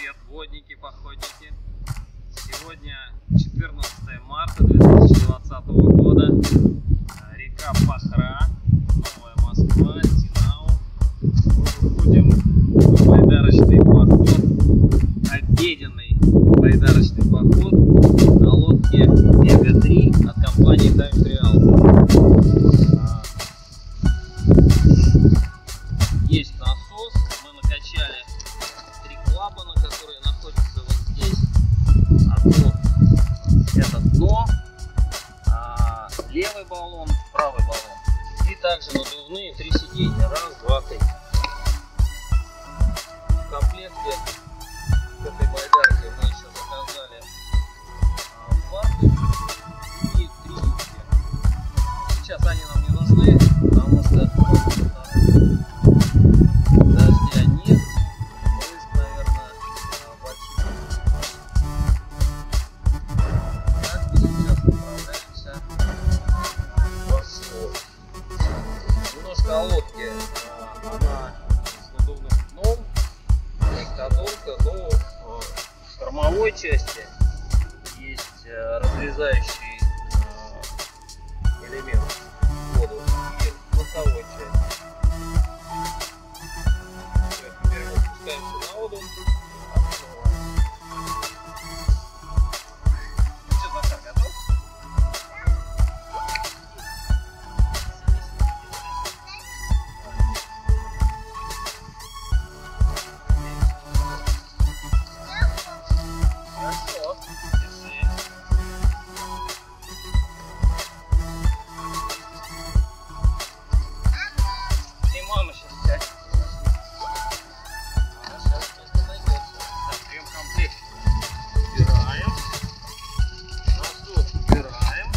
Привет, водники, походники. Сегодня 14 марта 2020 года. Река Пахра, Новая Москва, Динау. Мы выходим в байдарочный поход, обеденный байдарочный поход на лодке Мега-3 от компании Time Trial. Есть насос, мы накачали 3 клапана, которые находятся вот здесь. Одно это дно, левый баллон, правый баллон. И также надувные 3 сиденья. Раз, два, три. В комплекте к этой байдарке мы еще заказали ваты и 3 юбки. Сейчас они нам не нужны, потому что дождя нет. Рыск, наверное, большой. Так, мы сейчас отправляемся в восход. Немножко о лодке. Она с надувным дном, легкодонка, но в кормовой части есть разрезающий элемент в воду и в боковой части. Теперь мы спускаемся на воду. Что, Захар, готов? Хорошо, держи. И мама сейчас сядет. Она сейчас просто найдется. Так, берем комплект. Убираем. Насос убираем.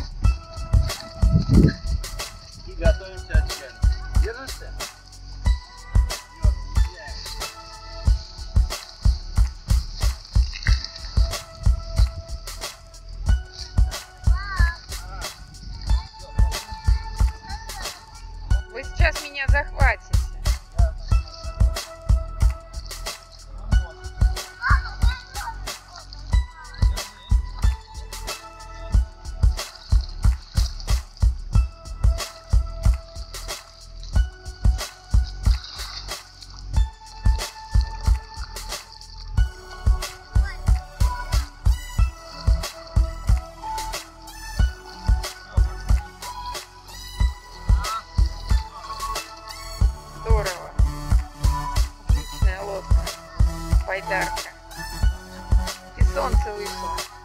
И готовимся отчалить. Держишься? Вы сейчас меня захватите. Здорово. Отличная лодка. Байдарка. И солнце вышло.